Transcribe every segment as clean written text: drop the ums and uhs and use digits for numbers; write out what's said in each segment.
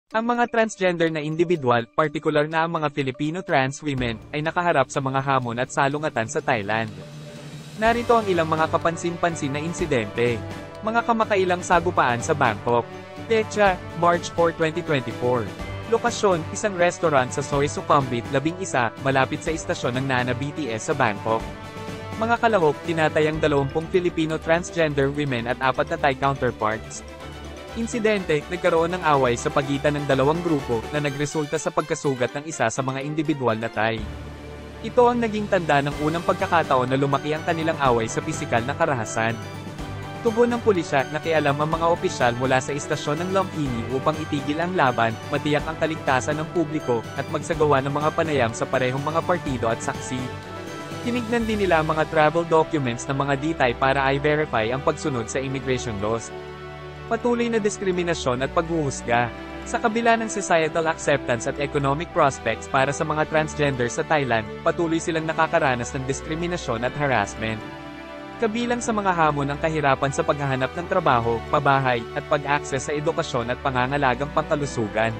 Ang mga transgender na individual, partikular na ang mga Filipino trans women, ay nakaharap sa mga hamon at salungatan sa Thailand. Narito ang ilang mga kapansin-pansin na insidente. Mga kamakailang sagupaan sa Bangkok. Petsa, March 4, 2024. Lokasyon, isang restaurant sa Soi Sukhumvit 11, malapit sa istasyon ng Nana BTS sa Bangkok. Mga kalahok, tinatayang 20 Filipino transgender women at 4 na Thai counterparts. Insidente, nagkaroon ng away sa pagitan ng dalawang grupo na nagresulta sa pagkasugat ng isa sa mga individual na Thai. Ito ang naging tanda ng unang pagkakataon na lumaki ang kanilang away sa pisikal na karahasan. Tugon ng pulisya, nakialam ang mga opisyal mula sa istasyon ng Lumpini upang itigil ang laban, matiyak ang kaligtasan ng publiko, at magsagawa ng mga panayam sa parehong mga partido at saksi. Tinignan din nila ang mga travel documents ng mga D-Thai para i-verify ang pagsunod sa immigration laws. Patuloy na diskriminasyon at paghuhusga. Sa kabila ng societal acceptance at economic prospects para sa mga transgender sa Thailand, patuloy silang nakakaranas ng diskriminasyon at harassment. Kabilang sa mga hamon ang kahirapan sa paghahanap ng trabaho, pabahay, at pag-access sa edukasyon at pangangalagang pangkalusugan.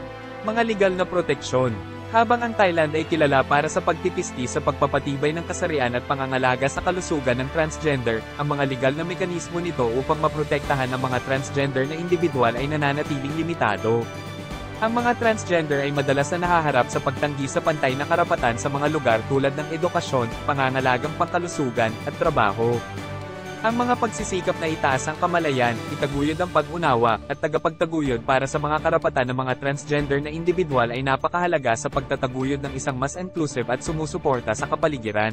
Mga legal na proteksyon. Habang ang Thailand ay kilala para sa pagtipisti sa pagpapatibay ng kasarian at pangangalaga sa kalusugan ng transgender, ang mga legal na mekanismo nito upang maprotektahan ang mga transgender na individual ay nananatiling limitado. Ang mga transgender ay madalas na nahaharap sa pagtanggi sa pantay na karapatan sa mga lugar tulad ng edukasyon, pangangalagang pangkalusugan, at trabaho. Ang mga pagsisikap na itaas ang kamalayan, itaguyod ang pag-unawa, at tagapagtaguyod para sa mga karapatan ng mga transgender na individual ay napakahalaga sa pagtataguyod ng isang mas inclusive at sumusuporta sa kapaligiran.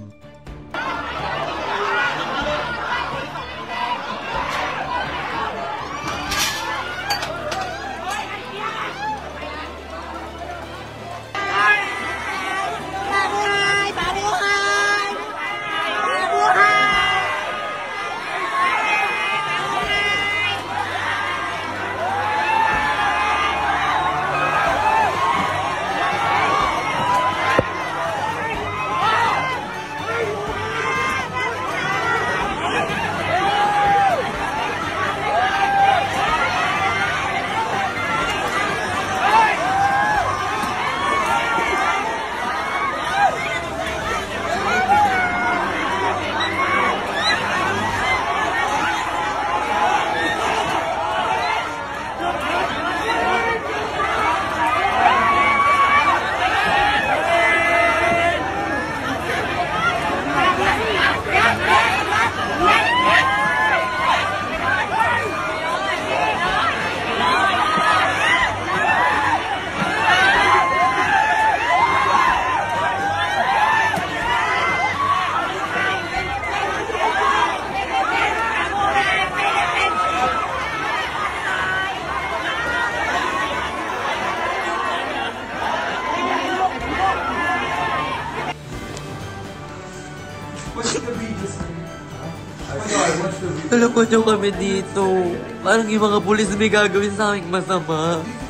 Alam ko nyo kami dito. Parang yung mga pulis may gagawin sa aming masama.